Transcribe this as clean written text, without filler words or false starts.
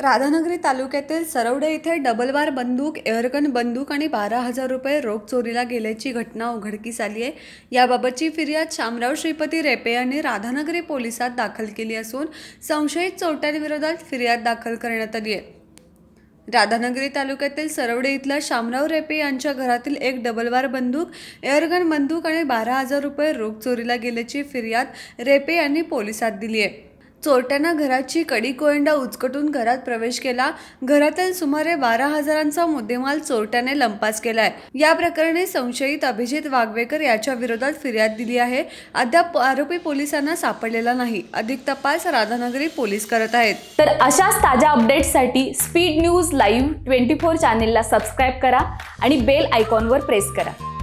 राधानगरी तालुक्यातील सरवडे येथे डबल बार बंदूक, एअरगन बंदूक आणि 12,000 रुपये रोख चोरीला गेल्याची घटना उघडकीस आली आहे। याबाबतची फिर्याद शामराव श्रीपती रेपे यांनी राधानगरी पोलिसात दाखल केली असून संशयित चोरट्यांविरोधात फिर्याद दाखल करण्यात आली आहे। राधानगरी तालुक्यातील सरवडे इथल्या शामराव रेपे यांच्या घरातील एक डबल बार बंदूक, एअरगन बंदूक आणि 12,000 रुपये रोख चोरीला गेल्याची फिर्याद रेपे यांनी पोलिसात दिली आहे। चोरट्यांना घराची कडी कोयंडा उचकटून घरात प्रवेश केला। घरातील सुमारे 12,000चा मुद्देमाल चोरट्याने लंपास केलाय। या प्रकरणी संशयित अभिजित वाघवेकर याच्या विरोधात फिर्याद दिली आहे। अद्याप आरोपी पोलिसांना सापडलेला नाही। अधिक तपास राधानगरी पोलीस करत आहेत। तर अशाच ताज्या अपडेट्ससाठी स्पीड न्यूज लाईव्ह 24 चॅनेलला सबस्क्राइब करा आणि बेल आयकॉनवर प्रेस करा।